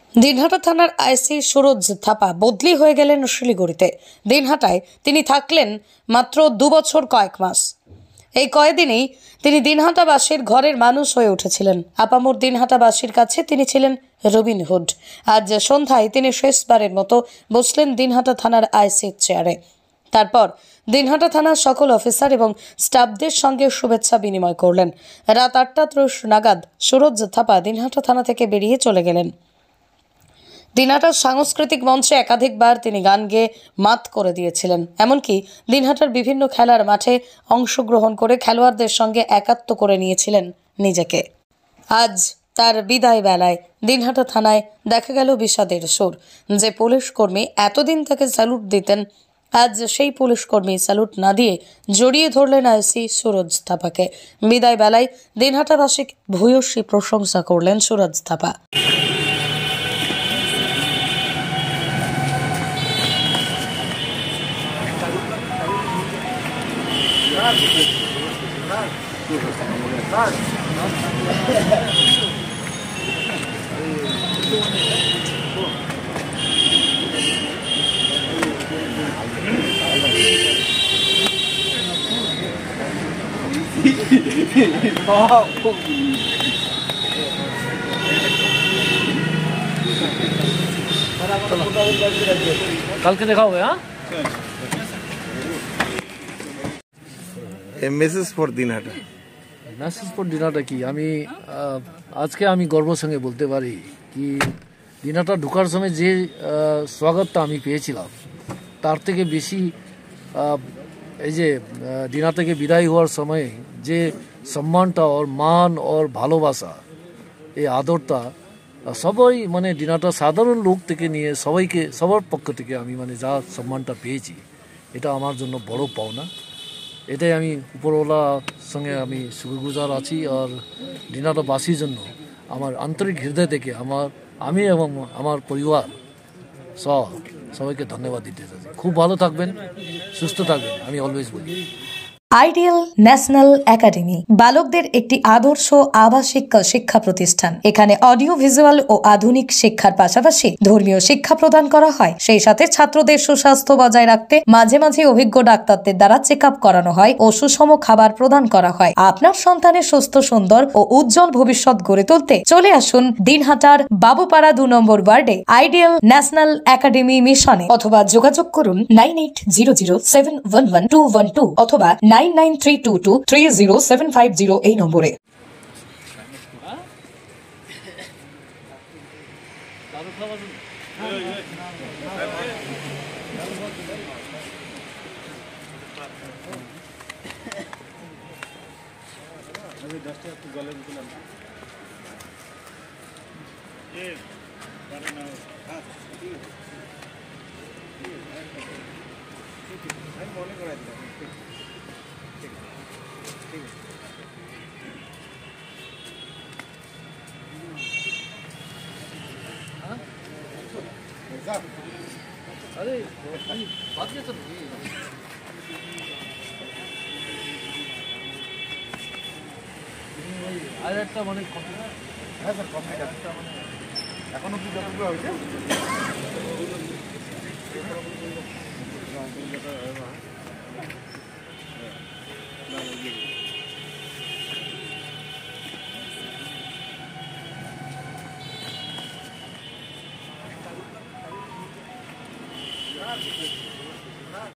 দিনহাটা থানার আইসি সুরজ থাপা বদলি হয়ে গেলেন শিলিগুড়িতে। দিনহাটায় তিনি থাকলেন মাত্র 2 বছর কয়েক মাস। এই কয়েকদিনেই তিনি দিনহাটাবাসীর ঘরের মানুষ হয়ে উঠেছিলেন। আপামর দিনহাটাবাসীর কাছে তিনি ছিলেন রবিনহুড। আজ সন্ধ্যায় তিনি শেষবারের মতো বসলেন দিনহাটা থানার আইসির চেয়ারে। তারপর দিনহাটা থানার সকল অফিসার এবং স্টাফদের সঙ্গে শুভেচ্ছা বিনিময় করলেন। রাত 8:30 নাগাদ সুরজ থাপা দিনহাটা থানা থেকে বেরিয়ে চলে গেলেন। দিনহাটার সাংস্কৃতিক মঞ্চে একাধিকবার তিনি গান গেয়ে মাত করে দিয়েছিলেন। এমনকি দিনহাটার বিভিন্ন খেলার মাঠে অংশগ্রহণ করে খেলোয়াড়দের সঙ্গে একাত্ম করে নিয়েছিলেন নিজেকে। আজ তার বিদায় বেলায় দিনহাটা থানায় দেখা গেল বিষাদের সুর। যে পুলিশ কর্মী এতদিন তাকে স্যালুট দিতেন, আজ সেই পুলিশ কর্মী স্যালুট না দিয়ে জড়িয়ে ধরলেন আইসি সুরজ থাপাকে। বিদায় বেলায় দিনহাটাবাসী ভূয়সী প্রশংসা করলেন সুরজ থাপা। কালকে দেখা হবে। Message for Dinhata. Message for Dinhata কি আমি আজকে আমি গর্বের সঙ্গে বলতে পারি কি দিনহাটা ঢোকার সময় যে স্বাগতটা আমি পেয়েছিলাম তার থেকে বেশি এই যে দিনহাটা থেকে বিদায় হওয়ার সময় যে সম্মানটা ওর মান ওর ভালোবাসা এই আদরটা সবাই মানে দিনহাটা সাধারণ লোক থেকে নিয়ে সবাইকে সবার পক্ষ থেকে আমি মানে যা সম্মানটা পেয়েছি এটা আমার জন্য বড় পাওনা। এটাই আমি উপরওয়ালার সঙ্গে আমি শুকরগুজার আছি। আর দিনহাটাবাসীর জন্য আমার আন্তরিক হৃদয় থেকে আমি এবং আমার পরিবার সবাইকে ধন্যবাদ দিতে চাই। খুব ভালো থাকবেন, সুস্থ থাকবেন, আমি অলওয়েজ বলি। আইডিয়াল ন্যাশনাল একাডেমি বালকদের একটি আদর্শ আবাসিক শিক্ষা প্রতিষ্ঠান। এখানে অডিও ভিজুয়াল ও আধুনিক শিক্ষার পাশাপাশি ধর্মীয় শিক্ষা প্রদান করা হয়। সেই সাথে ছাত্রদের সুস্বাস্থ্য বজায় রাখতে মাঝে মাঝে অভিজ্ঞ ডাক্তারদের দ্বারা চেক আপ করানো হয় ও সুষম খাবার প্রদান করা হয়। আপনার সন্তানের সুস্থ, সুন্দর ও উজ্জ্বল ভবিষ্যৎ গড়ে তুলতে চলে আসুন দিনহাটার বাবুপাড়া 2 নম্বর ওয়ার্ডে আইডিয়াল ন্যাশনাল একাডেমি মিশনে, অথবা যোগাযোগ করুন 9800711212 অথবা 9932230750 এই নম্বরে। अरे बात क्या चल रही है? আর একটা মানে হ্যাঁ স্যার কমপ্লিট একটা মানে এখনো কি যতগুলো হয়েছে